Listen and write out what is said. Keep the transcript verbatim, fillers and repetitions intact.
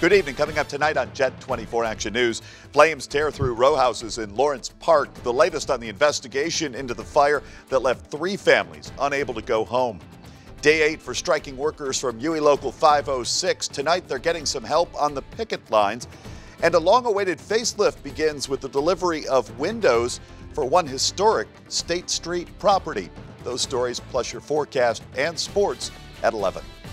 Good evening. Coming up tonight on Jet twenty-four Action News, flames tear through row houses in Lawrence Park. The latest on the investigation into the fire that left three families unable to go home. Day eight for striking workers from U E Local five oh six. Tonight they're getting some help on the picket lines. And a long-awaited facelift begins with the delivery of windows for one historic State Street property. Those stories plus your forecast and sports at eleven.